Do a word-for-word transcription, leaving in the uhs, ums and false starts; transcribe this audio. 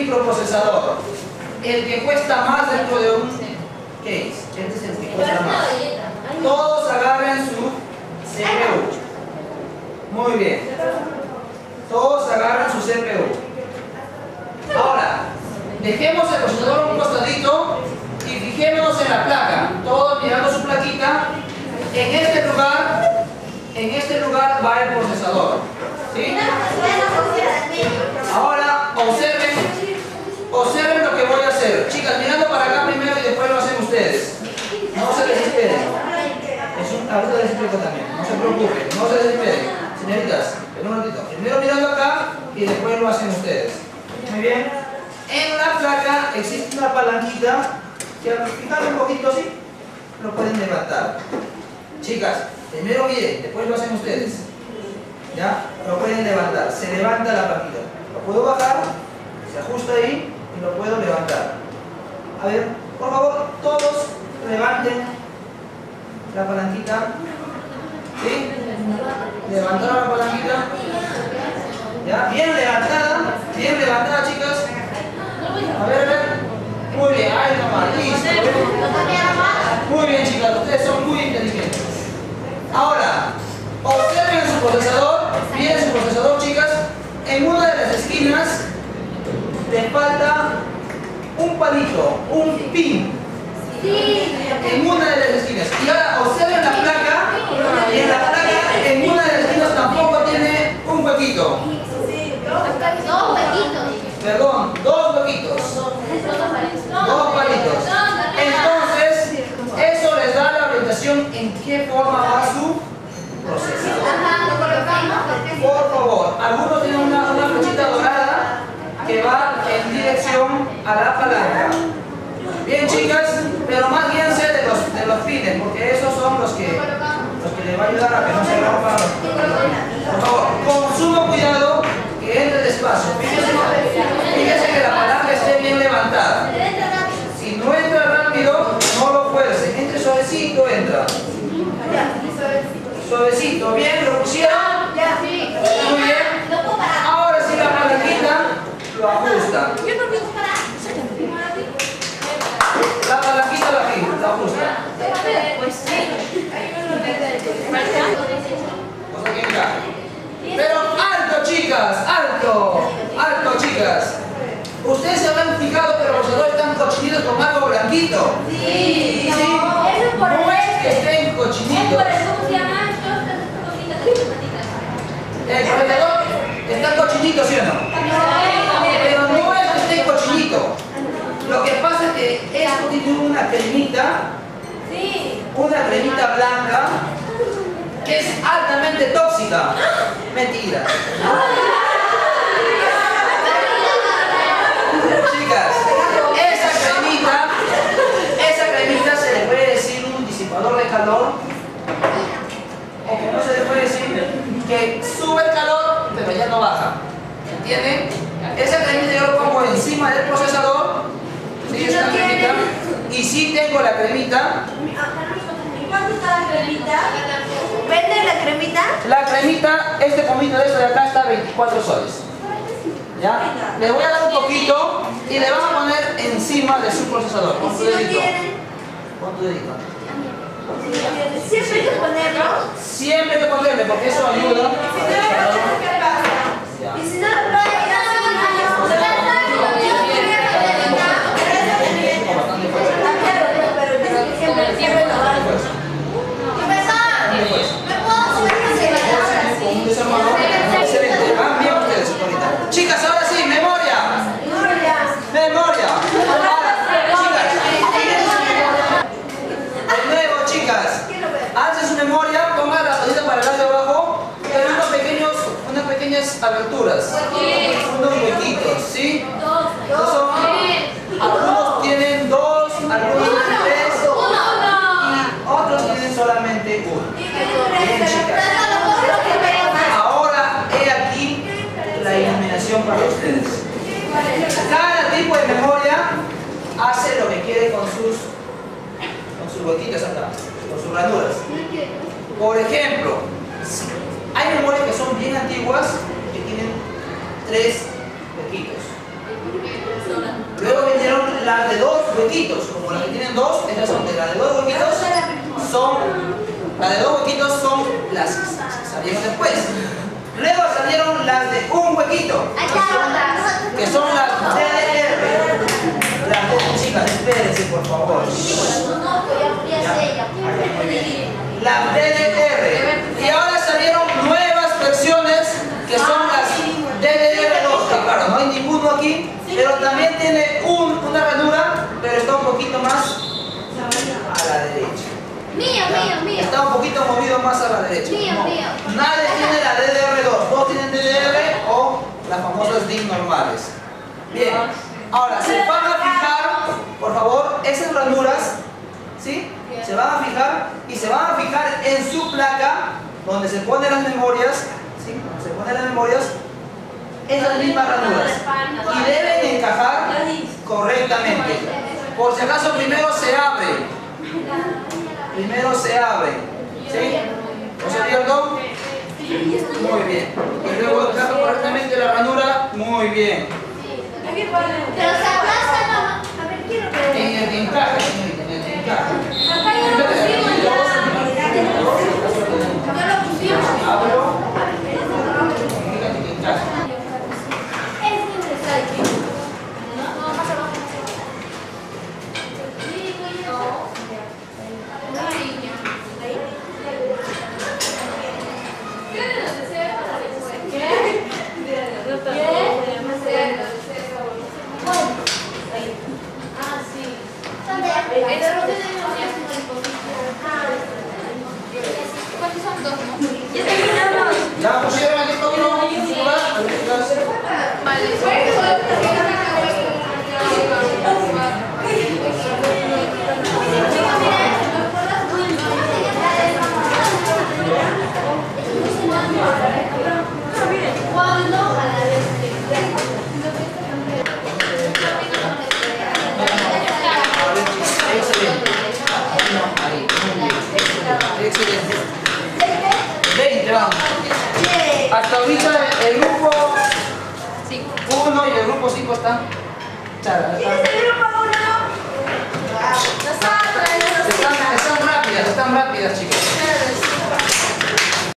microprocesador, el que cuesta más dentro de un case. Este es el que cuesta más. Todos agarren su C P U. Muy bien. Todos agarran su C P U. Ahora, dejemos el procesador un costadito y fijémonos en la placa. Todos mirando su plaquita. En este lugar, en este lugar va el procesador. ¿Sí? Ahora, observen, observen lo que voy a hacer. Chicas, mirando para acá primero y después lo hacen ustedes. No se desesperen. Es un, ahorita les explico también. No se preocupen, no se desesperen. Señoritas, un momentito. Primero mirando acá y después lo hacen ustedes. Muy bien. En la placa existe una palanquita que al fijarlo un poquito así, lo pueden levantar. Chicas, primero miren, después lo hacen ustedes. ¿Ya? Lo pueden levantar. Se levanta la palanquita. Lo puedo bajar, se ajusta ahí y lo puedo levantar. A ver, por favor, todos levanten la palanquita. ¿Sí? Levantaron la palanquita. ¿Ya? Bien levantada. Bien levantada, chicas. A ver, a ver. Muy bien, ahí nomás. Listo. Muy bien, chicas. Ustedes son muy inteligentes. Ahora, observen su procesador. Miren su procesador, chicas. En una de las esquinas le falta un palito, un pin. En una de las esquinas. Y ahora observen la placa. Y en la placa, en una de las esquinas tampoco tiene un huequito. Dos huequitos. Perdón, dos huequitos. Dos palitos. Entonces, eso les da la orientación en qué forma va su procesador. Por favor, algunos tienen una, una flechita dorada que va en dirección a la palanca. Bien, chicas, pero más bien sé de los, de los pines, porque esos son los que, los que les va a ayudar a que no se rompan. Por favor, con sumo cuidado, que entre despacio. Fíjense, fíjense que la palanca esté bien levantada. Si no entra rápido, no lo fuercen. Entre suavecito, entra. Suavecito, ¿bien? ¿Lo pusieron? Muy bien. Ahora sí la palanquita lo ajusta. La palanquita la ajusta. La ajusta. Pero alto, chicas, alto, alto, chicas. Ustedes se habrán fijado que los procesadores están cochinitos con algo blanquito. Sí, ¿Sí? No es que estén cochinitos. El procesador está cochinito, ¿sí o no? Pero no es que esté cochinito. Lo que pasa es que esto tiene una cremita, una cremita blanca, que es altamente tóxica. Mentira. Chicas, esa cremita, esa cremita se le puede decir un disipador de calor, o como se le puede decir que sube el calor, pero ya no baja. ¿Entienden? Esa cremita yo lo pongo encima del procesador. ¿Sí? Esta cremita. Y sí tengo la cremita. ¿Cuánto está la cremita? ¿Vende la cremita? La cremita, este pomito de esto de acá está a veinticuatro soles. ¿Ya? Le voy a dar un poquito y le vamos a poner encima de su procesador. Con tu dedito. Con tu dedito. Siempre hay que ponerlo. Siempre hay que ponerle porque eso ayuda. Y si no, no hay Excelente, van bien ustedes ahorita. Chicas, ahora sí, memoria. Memoria. Ahora, chicas. De nuevo, chicas. Alcen su memoria, pongan la rodilla para el lado de abajo. Hay unos pequeños, unas pequeñas aberturas. Unos huequitos, ¿sí? Dos son. Algunos tienen dos, algunos tienen tres. Y otros tienen solamente uno. Bien, chicas. Ahora he aquí la iluminación para ustedes. Cada tipo de memoria hace lo que quiere con sus, con sus huequitos acá, con sus ranuras. Por ejemplo, hay memorias que son bien antiguas que tienen tres huequitos. las de dos huequitos, como las que tienen dos, estas son de las de dos huequitos, son, las de dos huequitos son las que salieron después. Luego salieron las de un huequito, que son, que son las D D R. Las de, chicas, espérense por favor. Las D D R. Y ahora salieron nuevas versiones que son las D D R dos. Que claro, no hay ninguno aquí, pero también tiene un, una ranura, pero está un poquito más a la derecha. Mío, mío, mío. Está un poquito movido más a la derecha. Mío, No, mío. nadie tiene la D D R dos. Todos tienen D D R o las famosas D I M normales. Bien. Ahora, se van a fijar, por favor, esas ranuras, ¿sí? Se van a fijar y se van a fijar en su placa donde se ponen las memorias, ¿sí? Donde se ponen las memorias, esas mismas ranuras. Y deben encajar correctamente. Por si acaso, primero se abre. Primero se abre. ¿Sí? ¿No es cierto? Muy bien. Y luego encaja correctamente la ranura. Muy bien. Pero se aplasta, ¿no? A ver, quiero ver. En el que encaje, señorita, en el que encaje. Acá ya lo pusimos ya. Ya lo pusimos. Abro. Fíjate que encaje. Es necesario. No, más abajo. ¿Cuántos son dos? ¿Ya pusieron el disco duro? Excelente. veinte vamos. Hasta ahorita el grupo uno y el grupo cinco están. Están, están rápidas, están rápidas, chicos.